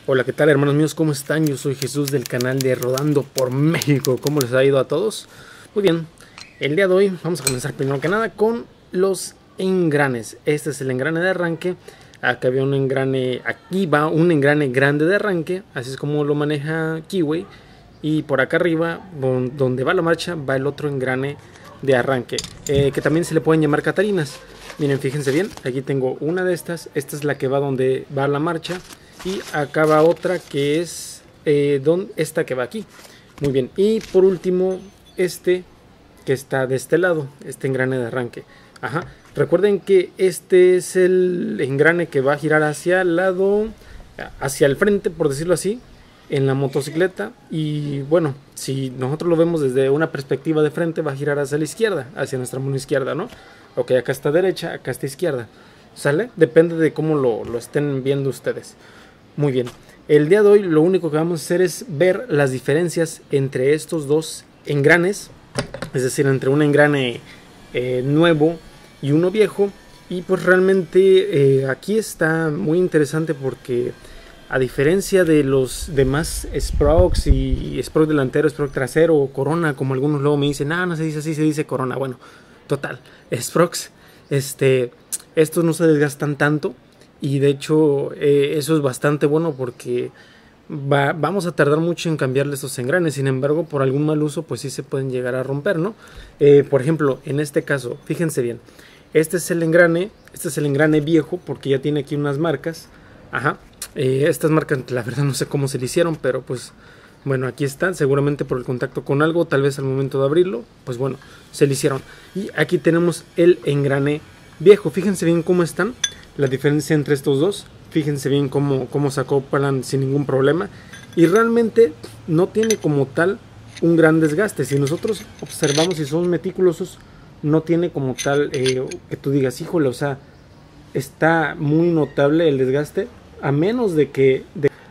Hola, ¿qué tal, hermanos míos? ¿Cómo están? Yo soy Jesús del canal de Rodando por México. ¿Cómo les ha ido a todos? Muy bien, el día de hoy vamos a comenzar primero que nada con los engranes. Este es el engrane de arranque. Acá había un engrane, aquí va un engrane grande de arranque, así es como lo maneja Keyway. Y por acá arriba, donde va la marcha, va el otro engrane de arranque, que también se le pueden llamar catarinas. Miren, fíjense bien, aquí tengo una de estas. Esta es la que va donde va la marcha. Y acá va otra que es esta que va aquí. Muy bien. Y por último, este que está de este lado, este engrane de arranque. Ajá. Recuerden que este es el engrane que va a girar hacia el lado, hacia el frente, por decirlo así, en la motocicleta. Y bueno, si nosotros lo vemos desde una perspectiva de frente, va a girar hacia la izquierda, hacia nuestra mano izquierda, ¿no? Ok, acá está derecha, acá está izquierda. ¿Sale? Depende de cómo lo estén viendo ustedes. Muy bien, el día de hoy lo único que vamos a hacer es ver las diferencias entre estos dos engranes, es decir, entre un engrane nuevo y uno viejo. Y pues realmente aquí está muy interesante porque a diferencia de los demás Sprokes y Sprock delantero, Sprock trasero o Corona, como algunos luego me dicen, no se dice así, se dice Corona. Bueno, total, Sprokes, estos no se desgastan tanto. Y de hecho eso es bastante bueno porque vamos a tardar mucho en cambiarle estos engranes. Sin embargo, por algún mal uso pues sí se pueden llegar a romper, ¿no? Por ejemplo, en este caso, fíjense bien, este es el engrane viejo porque ya tiene aquí unas marcas. Ajá, estas marcas la verdad no sé cómo se le hicieron, pero pues bueno, aquí están, seguramente por el contacto con algo, tal vez al momento de abrirlo, pues bueno, se le hicieron. Y aquí tenemos el engrane viejo, fíjense bien cómo están. La diferencia entre estos dos, fíjense bien cómo se acoplan sin ningún problema. Y realmente no tiene como tal un gran desgaste. Si nosotros observamos y somos meticulosos, no tiene como tal que tú digas, híjole, o sea, está muy notable el desgaste. A menos de que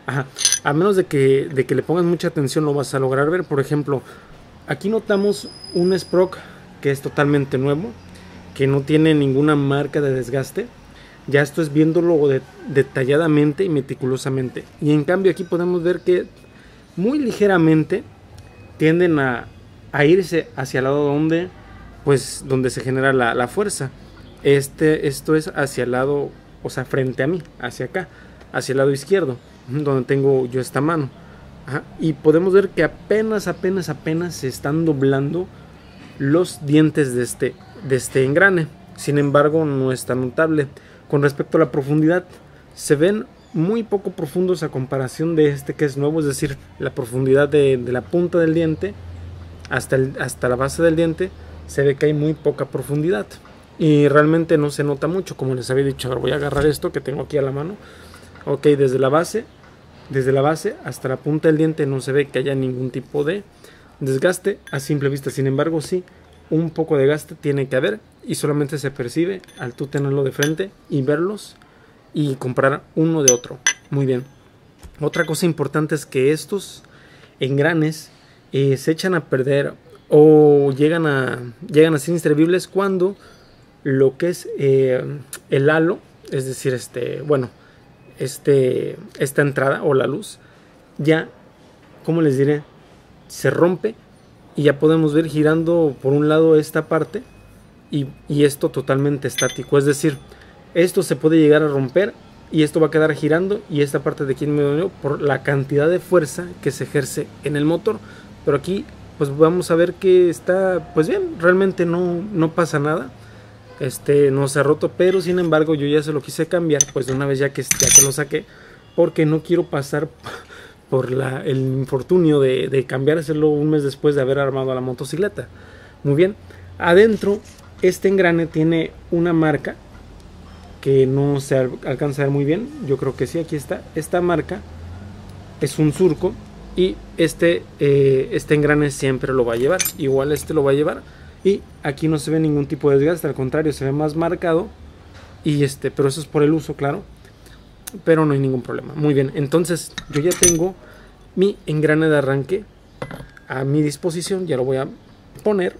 le pongas mucha atención lo vas a lograr ver. Por ejemplo, aquí notamos un Sprock que es totalmente nuevo, que no tiene ninguna marca de desgaste. Ya esto es viéndolo detalladamente y meticulosamente. Y en cambio aquí podemos ver que muy ligeramente tienden a irse hacia el lado donde se genera la fuerza. Esto es hacia el lado, o sea, frente a mí, hacia acá, hacia el lado izquierdo, donde tengo yo esta mano. Ajá. Y podemos ver que apenas se están doblando los dientes de este engrane. Sin embargo, no es tan notable. Con respecto a la profundidad, se ven muy poco profundos a comparación de este que es nuevo, es decir, la profundidad de la punta del diente hasta la base del diente, se ve que hay muy poca profundidad. Y realmente no se nota mucho, como les había dicho. Ahora voy a agarrar esto que tengo aquí a la mano. Ok, desde la base hasta la punta del diente no se ve que haya ningún tipo de desgaste a simple vista. Sin embargo, sí, un poco de gasto tiene que haber y solamente se percibe al tú tenerlo de frente y verlos y comprar uno de otro. Muy bien. Otra cosa importante es que estos engranes se echan a perder o llegan a ser inservibles cuando lo que es el halo, es decir, esta entrada o la luz, ya, ¿cómo les diré? Se rompe. Y ya podemos ver girando por un lado esta parte y esto totalmente estático. Es decir, esto se puede llegar a romper y esto va a quedar girando y esta parte de aquí en medio por la cantidad de fuerza que se ejerce en el motor. Pero aquí pues vamos a ver que está pues bien, realmente no pasa nada. No se ha roto, pero sin embargo yo ya se lo quise cambiar pues de una vez ya que lo saqué, porque no quiero pasar por el infortunio de cambiárselo un mes después de haber armado la motocicleta. Muy bien, adentro este engrane tiene una marca que no se alcanza a ver muy bien. Yo creo que sí, aquí está. Esta marca es un surco y este engrane siempre lo va a llevar. Igual lo va a llevar y aquí no se ve ningún tipo de desgaste, al contrario, se ve más marcado. Y pero eso es por el uso, claro. Pero no hay ningún problema. Muy bien, entonces yo ya tengo mi engrane de arranque a mi disposición. Ya lo voy a poner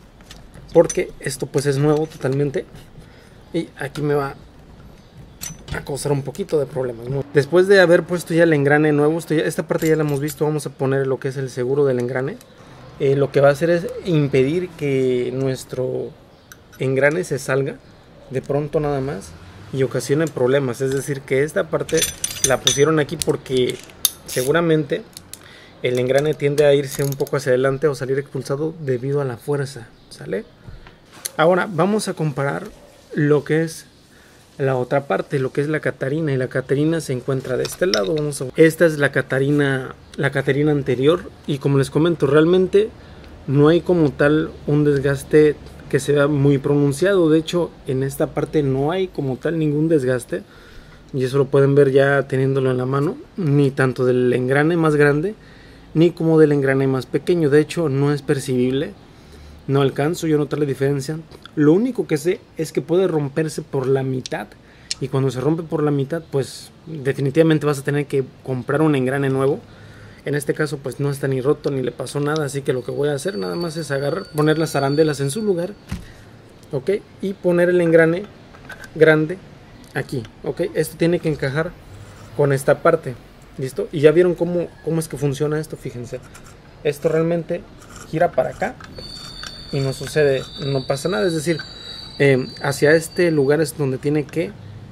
porque esto pues es nuevo totalmente. Y aquí me va a causar un poquito de problemas, ¿no? Después de haber puesto ya el engrane nuevo, esta parte ya la hemos visto, vamos a poner lo que es el seguro del engrane. Lo que va a hacer es impedir que nuestro engrane se salga de pronto nada más y ocasione problemas. Es decir, que esta parte la pusieron aquí porque seguramente el engrane tiende a irse un poco hacia adelante o salir expulsado debido a la fuerza, ¿sale? Ahora vamos a comparar lo que es la otra parte, lo que es la Catarina, y la Catarina se encuentra de este lado. Esta es la Catarina anterior, y como les comento, realmente no hay como tal un desgaste que sea muy pronunciado. De hecho, en esta parte no hay como tal ningún desgaste, y eso lo pueden ver ya teniéndolo en la mano, ni tanto del engrane más grande ni como del engrane más pequeño. De hecho, no es percibible. No alcanzo yo a notar la diferencia. Lo único que sé es que puede romperse por la mitad. Y cuando se rompe por la mitad, pues definitivamente vas a tener que comprar un engrane nuevo. En este caso, pues no está ni roto ni le pasó nada. Así que lo que voy a hacer nada más es agarrar, poner las arandelas en su lugar. Ok, y poner el engrane grande aquí. Ok, esto tiene que encajar con esta parte. ¿Listo? Y ya vieron cómo es que funciona esto. Fíjense, esto realmente gira para acá y no sucede, no pasa nada. Es decir, hacia este lugar es donde tiene que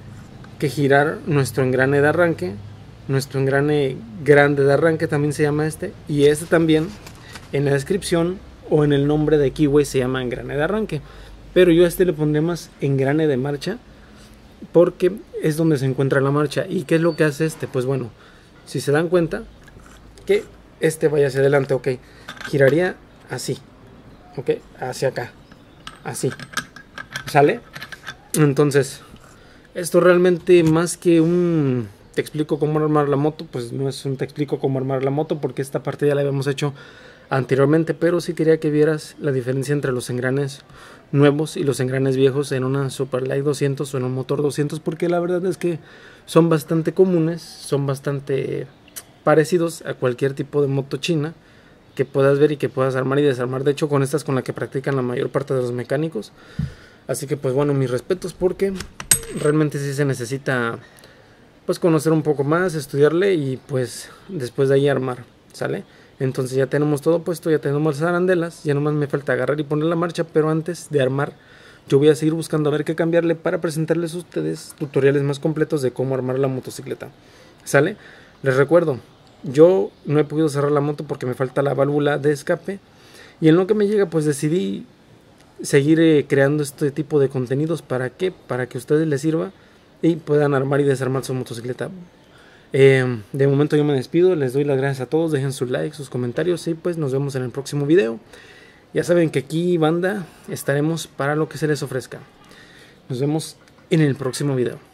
girar nuestro engrane de arranque, nuestro engrane grande de arranque también se llama este, y este también en la descripción o en el nombre de Keyway se llama engrane de arranque, pero yo a este le pondré más engrane de marcha porque es donde se encuentra la marcha. ¿Y qué es lo que hace este? Pues bueno, si se dan cuenta que este vaya hacia adelante, ok, giraría así, ok, hacia acá, así, ¿sale? Entonces, esto realmente más que un te explico cómo armar la moto, pues no es un te explico cómo armar la moto, porque esta parte ya la habíamos hecho anteriormente, pero sí quería que vieras la diferencia entre los engranes nuevos y los engranes viejos en una Superlight 200 o en un motor 200, porque la verdad es que son bastante comunes, son bastante parecidos a cualquier tipo de moto china que puedas ver y que puedas armar y desarmar. De hecho, con estas con la que practican la mayor parte de los mecánicos. Así que pues bueno, mis respetos, porque realmente sí se necesita pues conocer un poco más, estudiarle y pues después de ahí armar, ¿sale? Entonces ya tenemos todo puesto, ya tenemos las arandelas, ya nomás me falta agarrar y poner la marcha, pero antes de armar yo voy a seguir buscando a ver qué cambiarle para presentarles a ustedes tutoriales más completos de cómo armar la motocicleta, ¿sale? Les recuerdo, yo no he podido cerrar la moto porque me falta la válvula de escape, y en lo que me llega pues decidí seguir creando este tipo de contenidos. ¿Para qué? Para que a ustedes les sirva y puedan armar y desarmar su motocicleta. De momento yo me despido, les doy las gracias a todos, dejen su like, sus comentarios y pues nos vemos en el próximo video. Ya saben que aquí, banda, estaremos para lo que se les ofrezca. Nos vemos en el próximo video.